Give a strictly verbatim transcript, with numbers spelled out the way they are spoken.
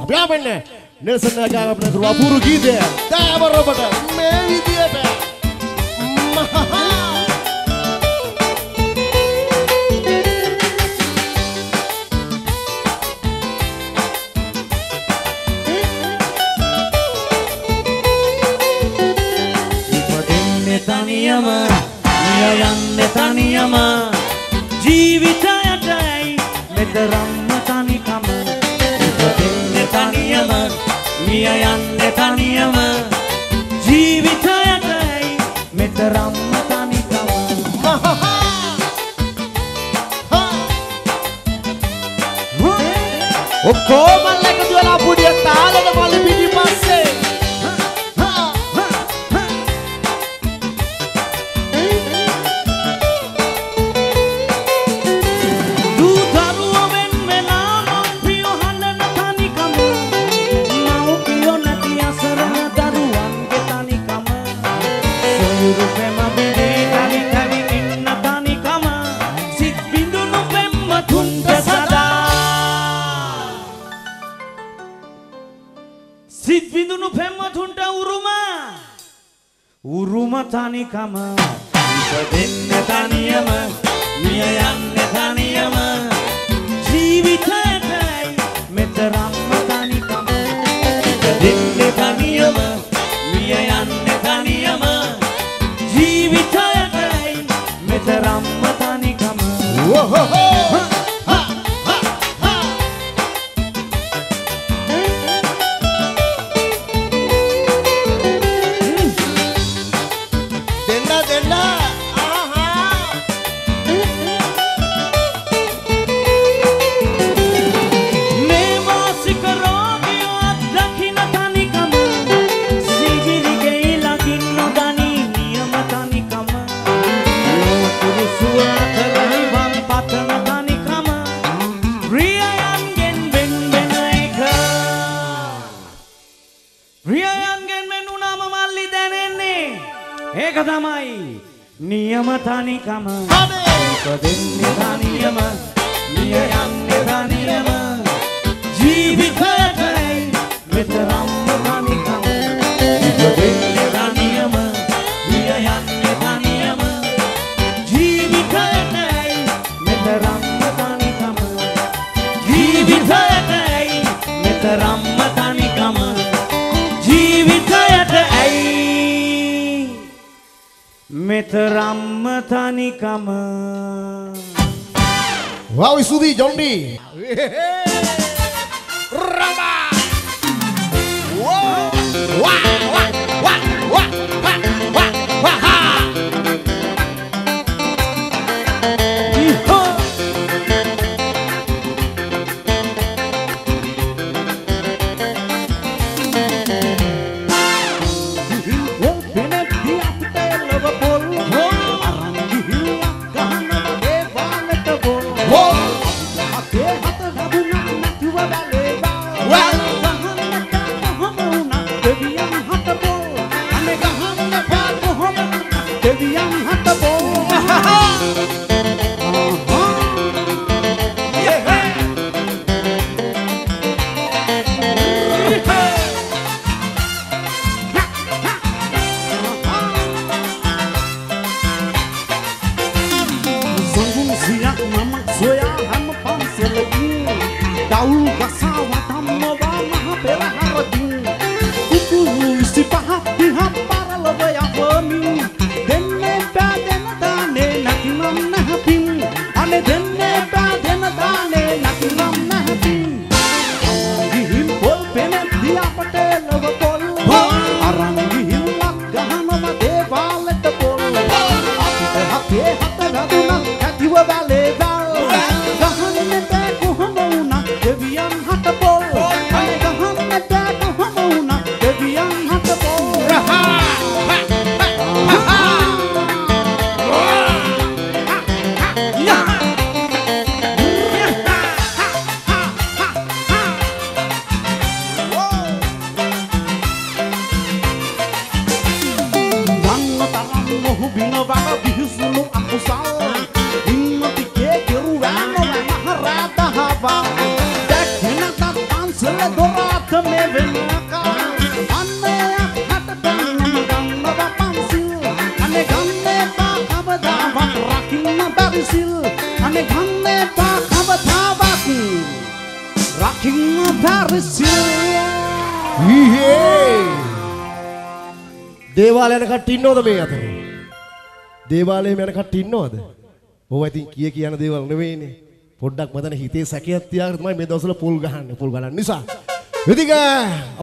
අප්‍යාවෙන්නේ Nelson නගාව අපේ කරුවා පුරු ගීතය දාවර ඔබට මේ විදියට ඉපදින්නේ තනියම මිය යන්නේ තනියම ජීවිතයටයි මෙතරම්ම තනිකම ඉපදින්නේ තනියම මිය යන්නේ තනියම ජීවිතයටයි මෙතරම්ම තනිකම ඔක්කොම එකතු වෙලා පුඩිය තාලෙට මල්ලි පිටිපස්සේ තනිකම ඉපදෙන්නේ තනියම මිය යන්නේ තනියම ජීවිතයටයි මෙතරම්ම තනිකම ඉපදෙන්නේ තනියම මිය යන්නේ තනියම ජීවිතයටයි මෙතරම්ම තනිකම නියම තනිකම ඉපදෙන්නේ තනියම මිය යන්නේ තනියම ජීවිතයටයි මෙතරම්ම තනිකම ඉපදෙන්නේ තනියම මිය යන්නේ තනියම ජීවිතයටයි මෙතරම්ම තනිකම ජීවිතයටයි මෙතරම්ම තනිකම ජීවිතයටයි මෙතරම්ම තනිකම Wow Sudi Jondi Rama Wow Wah wah wah wah wah wah wah ha Iho Soya ham pansel lagi, daun kasawat ham මත මේ වෙනකම් අන්නේ හට ගන්න ගන්න බපන්සිල් අනේ ගන්නේ පා කවදාවත් රකින්න බැරි සිල් අනේ ගන්නේ පා කවදාවත් රකින්න බැරි සිල් ඊහේ දේවාලය යන කට්ටිය ඉන්නවද මේ අතරේ? දේවාලයේම යන කට්ටිය ඉන්නවද? ඕවා ඉතින් කිය කියන දේවල් නෙවෙයිනේ. පොඩ්ඩක් මතන හිතේ සැකයක් තියාගෙන තමයි මේ දවස්වල පොල් ගහන්නේ. පොල් ගන්න නිසා. ඉතින්